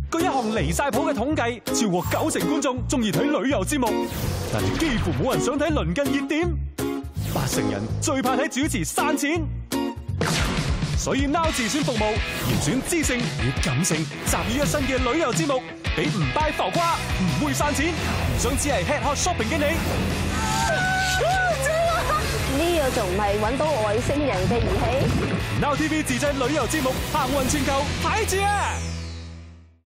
據一項離晒譜嘅統計，超過90%觀眾中意睇旅遊節目，但係幾乎冇人想睇鄰近熱點。80%人最怕睇主持嘥錢，所以 Now 自選服務嚴選知性與感性集於一身嘅旅遊節目，俾唔拜浮誇、唔會嘥錢、唔想只係 head hot shopping 嘅你。 呢個仲唔係揾到外星人嘅儀器？ Now TV 自製旅遊節目行運全球，睇住啊！